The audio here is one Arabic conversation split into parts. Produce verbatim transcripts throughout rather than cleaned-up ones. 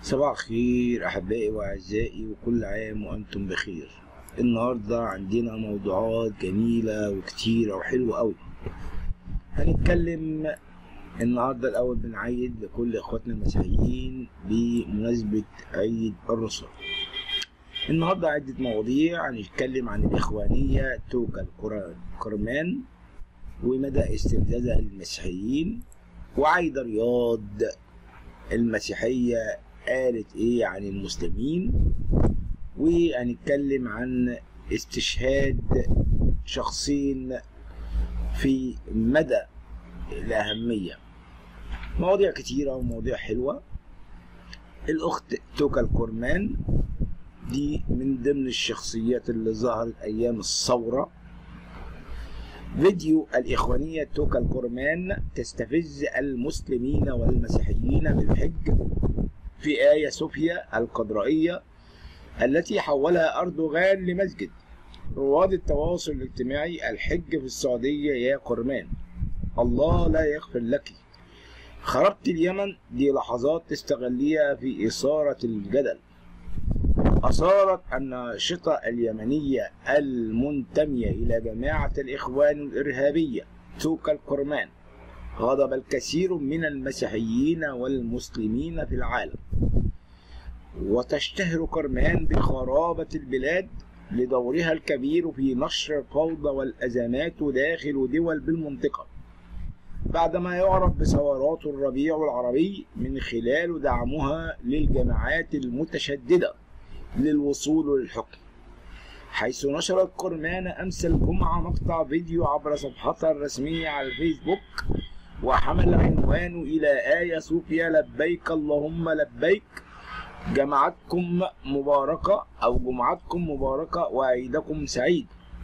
صباح الخير أحبائي وأعزائي، وكل عام وأنتم بخير. النهاردة عندنا موضوعات جميلة وكتيرة وحلوة أوي. هنتكلم النهاردة الأول بنعيد لكل إخواتنا المسيحيين بمناسبة عيد الرسل. النهاردة عدة مواضيع. هنتكلم عن الإخوانية توكل كرمان ومدى استفزازها للمسيحيين، وعايدة رياض المسيحية قالت ايه عن المسلمين، وهنتكلم عن استشهاد شخصين في مدى الأهمية. مواضيع كتيرة ومواضيع حلوة. الأخت توكل كرمان دي من ضمن الشخصيات اللي ظهرت أيام الثورة. فيديو الإخوانية توكل كرمان تستفز المسلمين والمسيحيين بالحج في آيا صوفيا القدرائية التي حولها أردوغان لمسجد. رواد التواصل الاجتماعي: الحج في السعودية يا كرمان، الله لا يغفر لك، خربت اليمن. دي لحظات تستغليها في إثارة الجدل. أثارت الناشطة اليمنية المنتمية إلى جماعة الإخوان الإرهابية توكل كرمان غضب الكثير من المسيحيين والمسلمين في العالم. وتشتهر كرمان بخرابة البلاد لدورها الكبير في نشر الفوضى والأزمات داخل دول بالمنطقة، بعدما يعرف بثورات الربيع العربي من خلال دعمها للجماعات المتشددة للوصول للحكم. حيث نشرت كرمان أمس الجمعة مقطع فيديو عبر صفحتها الرسمية على الفيسبوك، وحمل عنوانه إلى آيا صوفيا لبيك اللهم لبيك، جمعتكم مباركة أو جمعتكم مباركة وعيدكم سعيد.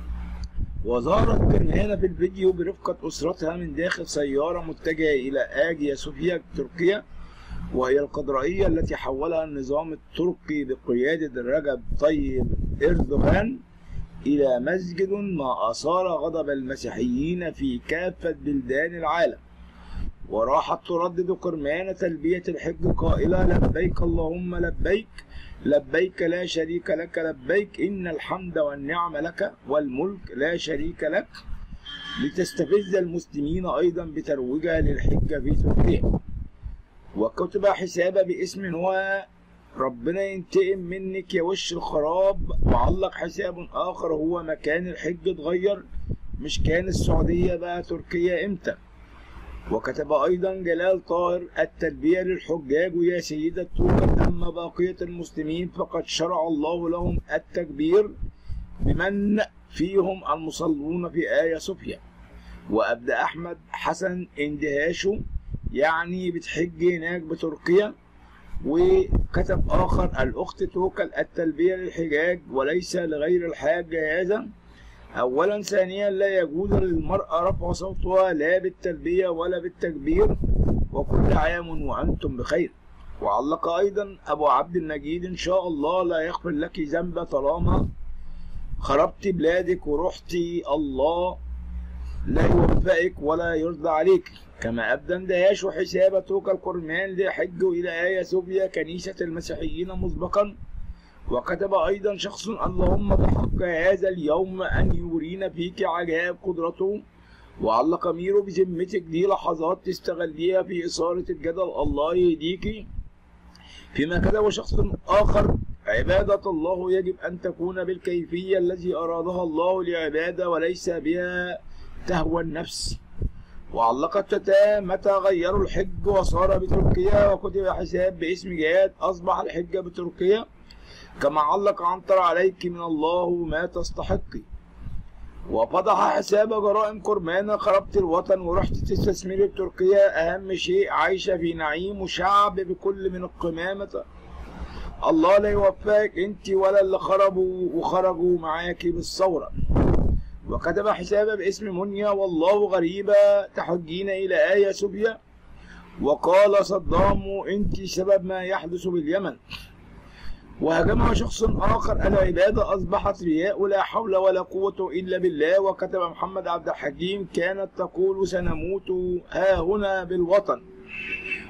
وظهرت كرمان في الفيديو برفقة أسرتها من داخل سيارة متجهة إلى آيا صوفيا تركيا، وهي القدرائية التي حولها النظام التركي بقيادة رجب طيب إردوغان إلى مسجد، ما أثار غضب المسيحيين في كافة بلدان العالم. وراحت تردد كرمان تلبية الحج قائلة: لبيك اللهم لبيك، لبيك لا شريك لك لبيك، إن الحمد والنعم لك والملك لا شريك لك، لتستفز المسلمين أيضا بترويجها للحج في تركيا. وكتب حسابه باسم هو ربنا ينتقم منك يا وش الخراب، وعلق حساب آخر هو مكان الحج اتغير، مش كان السعودية بقى تركيا امتى. وكتب أيضا جلال طاهر: التلبية للحجاج يا سيدة توكل، أما بقية المسلمين فقد شرع الله لهم التكبير بمن فيهم المصلون في آيا صوفيا. وأبدأ أحمد حسن اندهاشه، يعني بتحج هناك بتركيا. وكتب آخر: الأخت توكل التلبية للحجاج وليس لغير الحاج هذا. أولا. ثانيا، لا يجوز للمرأة رفع صوتها لا بالتلبية ولا بالتكبير، وكل عام وأنتم بخير. وعلق أيضا أبو عبد المجيد: إن شاء الله لا يغفر لك ذنب طالما خربت بلادك ورحتي، الله لا يوفقك ولا يرضى عليك. كما أبدى اندهاش حساب توكل كرمان ليحج إلى آيا صوفيا كنيسة المسيحيين مسبقا. وكتب أيضا شخص: اللهم بحق هذا اليوم أن يورينا فيك عجائب قدرته. وعلق ميرو: بذمتك دي لحظات تستغليها في إثارة الجدل، الله يهديكي. فيما كتب شخص آخر: عبادة الله يجب أن تكون بالكيفية التي أرادها الله لعبادة وليس بها تهوى النفس. وعلقت تتا: متى غيروا الحج وصار بتركيا. وكتب حساب باسم جهاد: أصبح الحج بتركيا. كما علق عنتر: عليك من الله ما تستحقي. وفضح حساب جرائم كرمان: خربت الوطن ورحت تستثمري بتركيا، أهم شيء عايشة في نعيم وشعب بكل من القمامة، الله لا يوفقك انت ولا اللي خربوا وخرجوا معاكي بالثورة. وكتب حسابه باسم منيا: والله غريبة تحجين إلى آيا صوفيا. وقال صدام: انت سبب ما يحدث باليمن. وهاجمها شخص آخر: العبادة أصبحت رياء، لا حول ولا قوة إلا بالله. وكتب محمد عبد الحكيم: كانت تقول سنموت ها هنا بالوطن.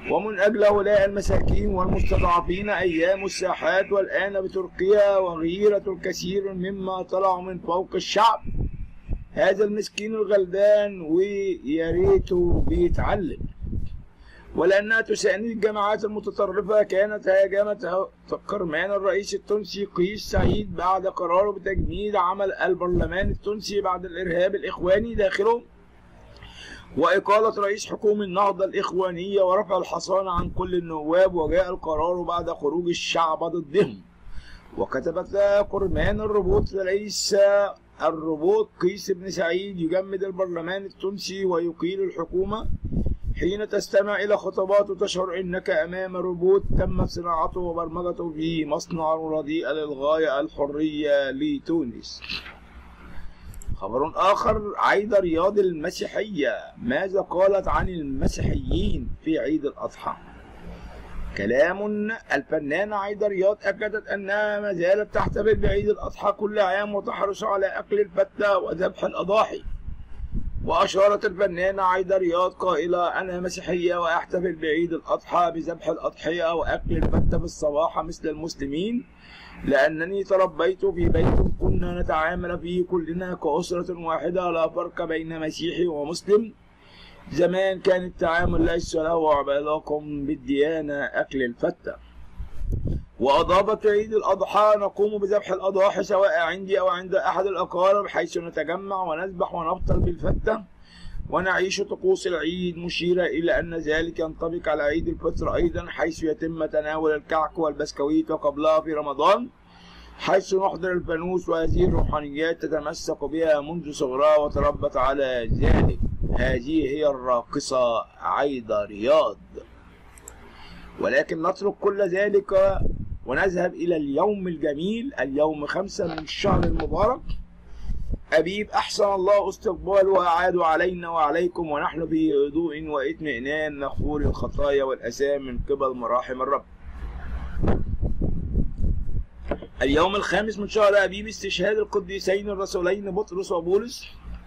ومن أجل هؤلاء المساكين والمستضعفين أيام الساحات والآن بتركيا وغيرة الكثير مما طلعوا من فوق الشعب. هذا المسكين الغلبان ويا ريته بيتعلم. ولأنها تساند الجماعات المتطرفة كانت هاجمت كرمان الرئيس التونسي قيس سعيد بعد قراره بتجميد عمل البرلمان التونسي بعد الإرهاب الإخواني داخله وإقالة رئيس حكومة النهضة الإخوانية ورفع الحصانة عن كل النواب، وجاء القرار بعد خروج الشعب ضدهم. وكتبت كرمان الربوط رئيس الربوط قيس بن سعيد يجمد البرلمان التونسي ويقيل الحكومة. حين تستمع إلى خطباته تشعر أنك أمام روبوت تمت صناعته وبرمجته في مصنع رديء للغاية الحرية لتونس. خبر آخر، عايدة رياض المسيحية ماذا قالت عن المسيحيين في عيد الأضحى؟ كلام. الفنانة عايدة رياض أكدت أنها ما زالت تحتفل بعيد الأضحى كل عام وتحرص على أكل الفتة وذبح الأضاحي. وأشارت الفنانة عايدة رياض قائلة: أنا مسيحية وأحتفل بعيد الأضحى بذبح الأضحية وأكل الفتة في الصباح مثل المسلمين، لأنني تربيت في بيت كنا نتعامل فيه كلنا كأسرة واحدة لا فرق بين مسيحي ومسلم. زمان كان التعامل ليس له علاقة بالديانة أكل الفتة. وأضافت: في عيد الأضحى نقوم بذبح الأضاحي سواء عندي أو عند أحد الأقارب، حيث نتجمع ونذبح ونفطر بالفتة ونعيش طقوس العيد، مشيرة إلى أن ذلك ينطبق على عيد الفطر أيضا، حيث يتم تناول الكعك والبسكويت وقبلها في رمضان، حيث نحضر الفانوس. وهذه الروحانيات تتمسك بها منذ صغرها وتربت على ذلك. هذه هي الراقصة عايدة رياض. ولكن نترك كل ذلك ونذهب إلى اليوم الجميل، اليوم خمسة من الشهر المبارك أبيب، أحسن الله استقباله وأعاد علينا وعليكم ونحن في هدوء واطمئنان نغفر الخطايا والأثام من قبل مراحم الرب. اليوم الخامس من شهر أبيب استشهاد القديسين الرسولين بطرس وبولس.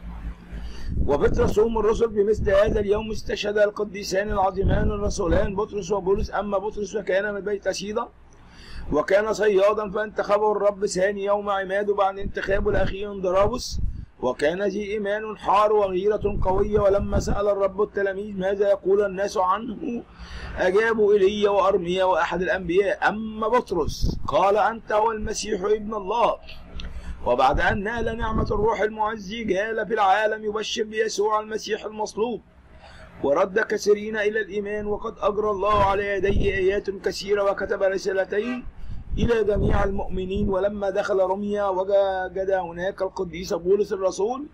وفطر صوم الرسل بمثل هذا اليوم استشهد القديسان العظيمان الرسولان بطرس وبولس. أما بطرس فكان من بيت سيدا وكان صيادا فانتخبه الرب ثاني يوم عماده بعد انتخابه الأخير اندرابس، وكان ذي إيمان حار وغيرة قوية. ولما سأل الرب التلاميذ ماذا يقول الناس عنه أجابوا إيليا وأرميا وأحد الأنبياء. أما بطرس قال أنت هو المسيح ابن الله. وبعد أن نال نعمة الروح المعزي جال في العالم يبشر بيسوع المسيح المصلوب، ورد كثيرين إلى الإيمان، وقد أجرى الله على يديه آيات كثيرة وكتب رسالتين إلى جميع المؤمنين. ولما دخل روميا وجد هناك القديس بولس الرسول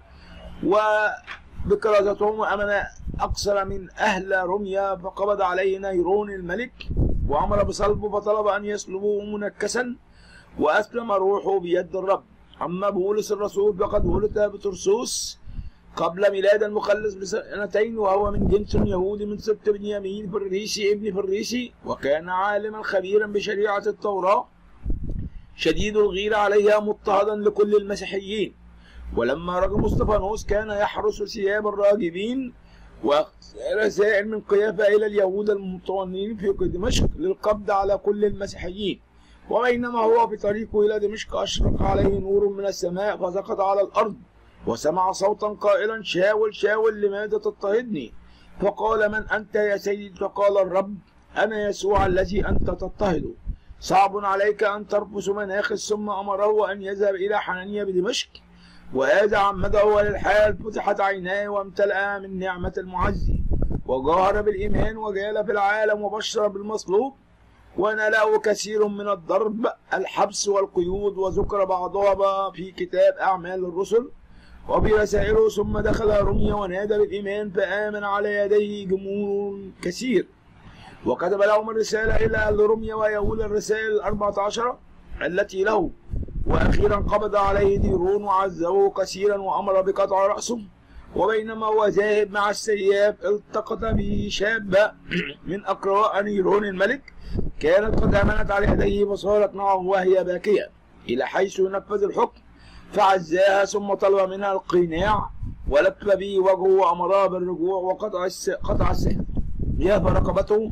وبكرازتهم أمن أكثر من أهل روميا، فقبض عليه نيرون الملك وأمر بصلبه فطلب أن يصلبوه منكسا، وأسلم روحه بيد الرب. أما بولس الرسول فقد ولد بترسوس قبل ميلاد المخلص بسنتين، وهو من جنس يهودي من سبط بنيامين فريسي ابن فريسي، وكان عالما خبيرا بشريعة التوراة شديد الغيرة عليها مضطهدا لكل المسيحيين. ولما رجم اسطفانوس كان يحرس ثياب الراجبين، ورسائل من قيافة إلى اليهود المتونين في دمشق للقبض على كل المسيحيين. وبينما هو في طريقه إلى دمشق أشرق عليه نور من السماء فسقط على الأرض، وسمع صوتا قائلا شاول شاول لماذا تضطهدني؟ فقال من أنت يا سيد؟ فقال الرب أنا يسوع الذي أنت تضطهده، صعب عليك أن ترفس مناخس. ثم أمره أن يذهب إلى حنانيا بدمشق، وهذا عمده للحال فتحت عيناه وامتلأ من نعمة المعزي، وجاهر بالإيمان وجال في العالم وبشر بالمصلوب، وناله كثير من الضرب الحبس والقيود، وذكر بعضها في كتاب أعمال الرسل وبرسائله. ثم دخل روميا ونادى بالإيمان فآمن على يديه جمهور كثير، وكتب لهم الرسالة إلى أهل روميا ويهود الرسائل الأربعة عشر التي له. وأخيرا قبض عليه نيرون وعذبه كثيرا وأمر بقطع رأسه. وبينما هو ذاهب مع السياف التقط به شابة من أقراء نيرون الملك كانت قد آمنت على يديه، فصارت معه وهي باكية إلى حيث ينفذ الحكم، فعزاها ثم طلب منها القناع ولف به وجهه وأمرها بالرجوع وقطع قطع السيف يا فرقبته،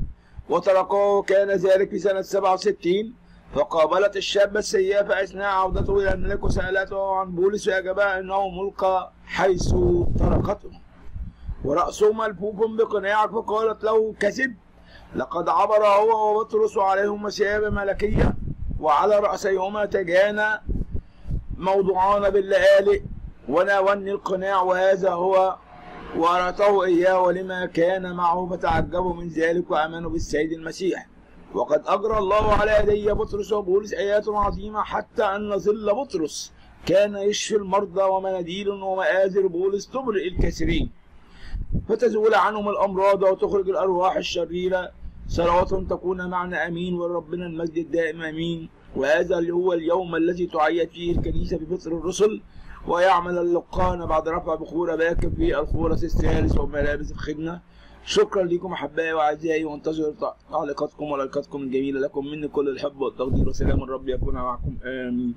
وتركه. كان ذلك في سنة سبعة وستين، فقابلت الشابة السيافة أثناء عودته إلى الملك وسألته عن بولس، فأجابها أنه ملقى حيث تركته ورأسه ملفوف بقناع، فقالت له: كذب، لقد عبر هو وبطرس عليهما ثياب ملكية، وعلى رأسيهما تاجان موضوعان باللآلئ، وناولني القناع وهذا هو، وأعطاه إياه ولما كان معه، فتعجبوا من ذلك وآمنوا بالسيد المسيح. وقد أجرى الله على يدي بطرس وبولس آيات عظيمة، حتى أن ظل بطرس كان يشفي المرضى، ومناديل ومآزر بولس تبرئ الكثيرين، فتزول عنهم الأمراض وتخرج الأرواح الشريرة. صلوات تكون معنا أمين، ولربنا المجد الدائم أمين. وهذا اللي هو اليوم الذي تعيد فيه الكنيسة بفطر الرسل، ويعمل اللقان بعد رفع بخور باكر في الخورس الثالث وملابس الخدمة. شكرا لكم أحبائي وأعزائي، وانتظر تعليقاتكم ولايكاتكم الجميلة. لكم مني كل الحب والتقدير، وسلام الرب يكون معكم، آمين.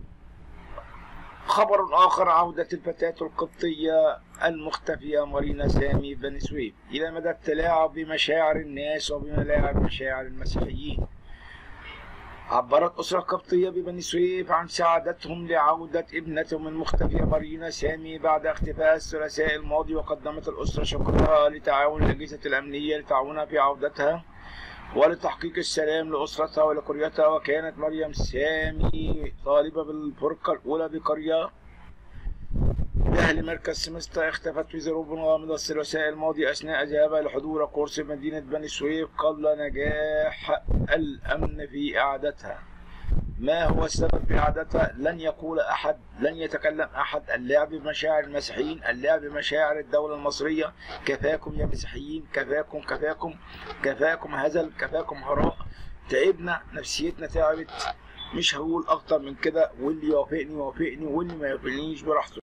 خبر آخر: عودة الفتاة القبطية المختفية مارينا سامي بني سويف إلى مدى التلاعب بمشاعر الناس وبملاعب مشاعر المسيحيين. عبرت أسرة قبطية ببني سويف عن سعادتهم لعودة ابنتهم المختفية مارينا سامي بعد اختفاء الثلاثاء الماضي، وقدمت الأسرة شكرها لتعاون الأجهزة الأمنية لتعاونها في عودتها ولتحقيق السلام لأسرتها ولقريتها. وكانت مريم سامي طالبة بالفرقة الأولى بقرية بأهل مركز سمستا، اختفت في ظروف غامضة الثلاثاء الماضي أثناء ذهابها لحضور كورس مدينة بني سويف قبل نجاح الأمن في إعادتها. ما هو السبب في إعادتها؟ لن يقول أحد، لن يتكلم أحد. اللعب بمشاعر المسيحيين، اللعب بمشاعر الدولة المصرية. كفاكم يا مسيحيين، كفاكم كفاكم كفاكم هزل، كفاكم هراء. تعبنا، نفسيتنا تعبت، مش هقول أكتر من كده. واللي يوافقني يوافقني، واللي ما يوافقنيش براحته.